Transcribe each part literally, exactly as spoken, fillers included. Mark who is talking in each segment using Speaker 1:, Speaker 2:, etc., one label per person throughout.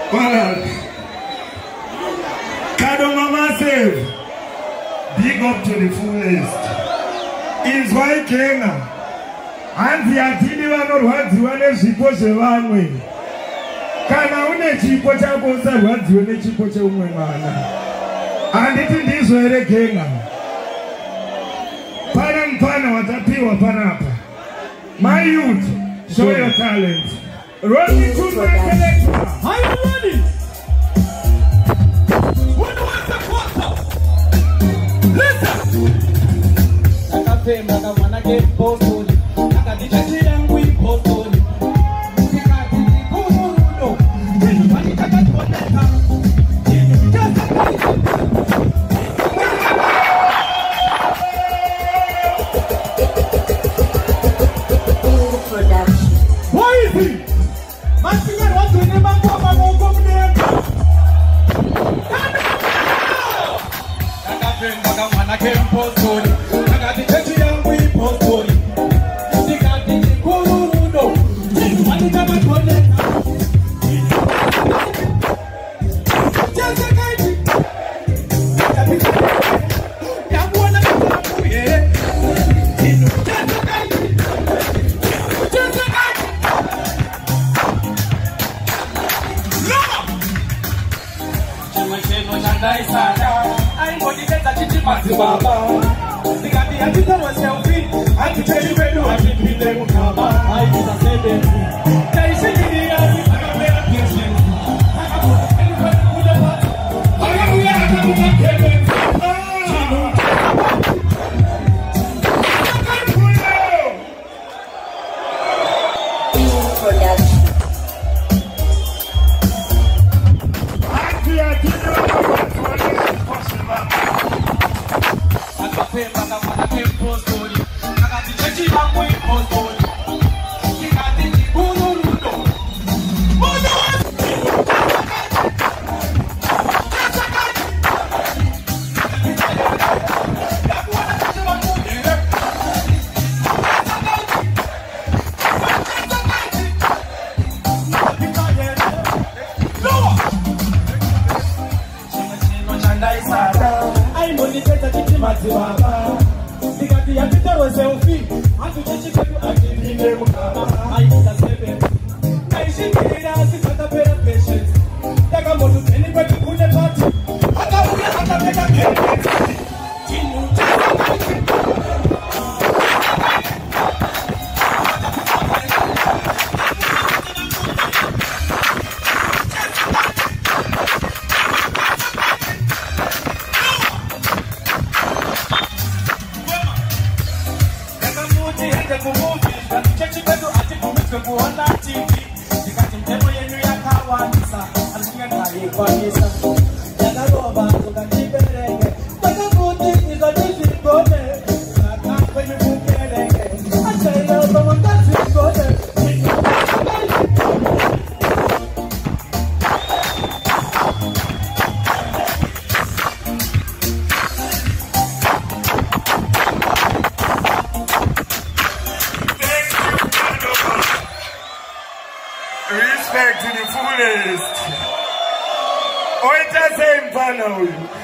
Speaker 1: Kadoma massive. Big up to the fullest. Is why Kenya. Anti atini vanorwadzi vane zvipo zvevamwe. Kana une chipo chako usarwadziwe nechipo cheumwe mwana. Handiti ndizvo here Kenya. Pana mfano watapiwa panapa. My youth, show your talent. Run me to my selector.
Speaker 2: Are you ready? When was the quarter? Listen. Like a fame, like a wanna get postponed. Like a D J and we postponed.
Speaker 1: Respect to the fullest. Oita same panel.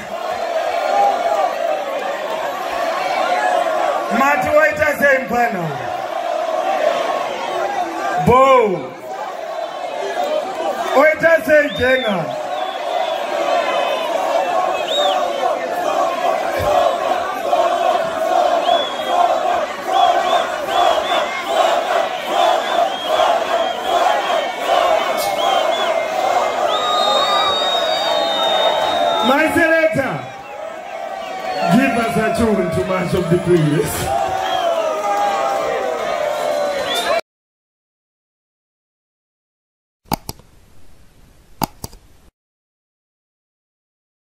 Speaker 1: Matu oita same panel. Bo. Oita same jenga. My selector, give us a tune to match up the previous.